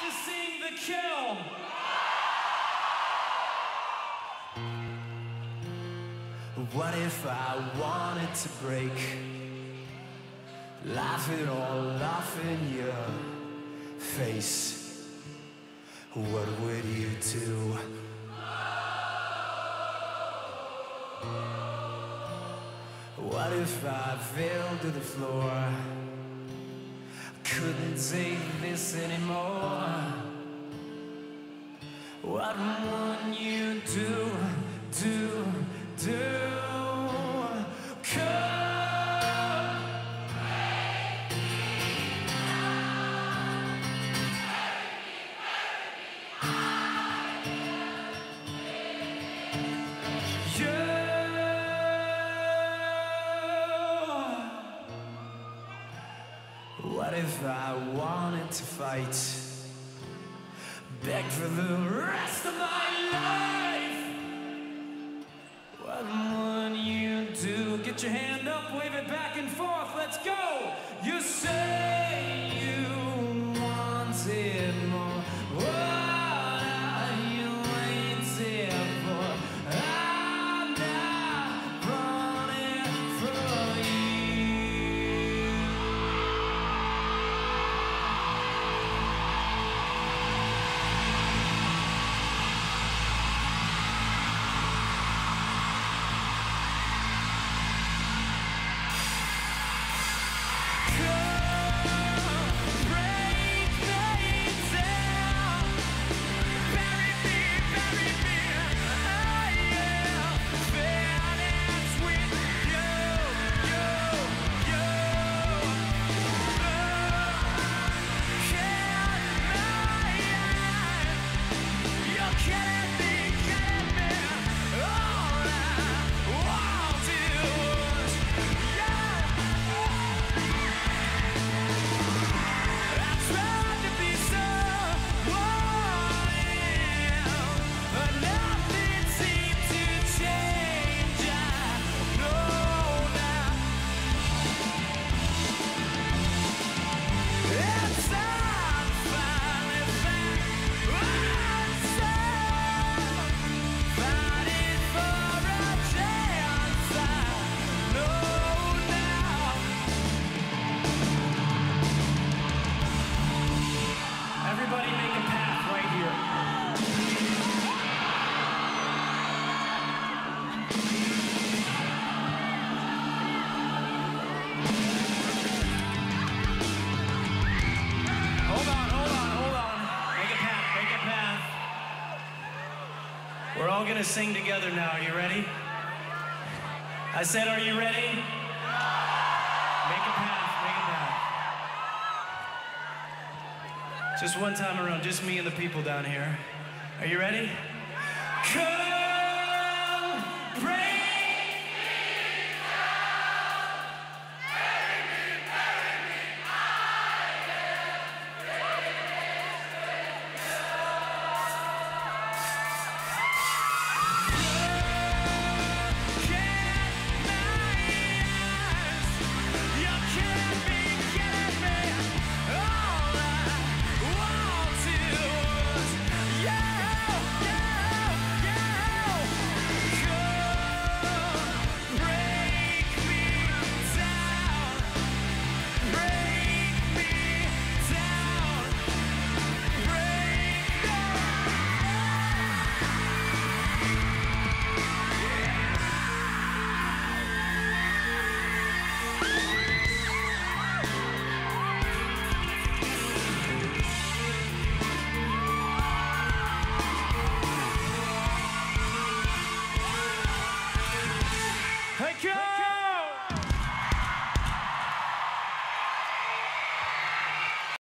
to sing The Kill. What if I wanted to break, laughing all off in your face? What would you do? What if I fell to the floor? Couldn't take this anymore. What would you do? What if I wanted to fight, beg for the rest of my life? What would you do? Get your hand up, wave it back and forth, let's go! You say you wanted more. What are you waiting for? I'm not running for you. Everybody make a path right here. Hold on. Make a path. We're all gonna sing together now. Are you ready? I said, are you ready? Make a path. Just one time around, just me and the people down here. Are you ready? Come, break me down, bury me, I am you can't be killing me. All I want to is you. Come break me down, break me down, break me. Thank you!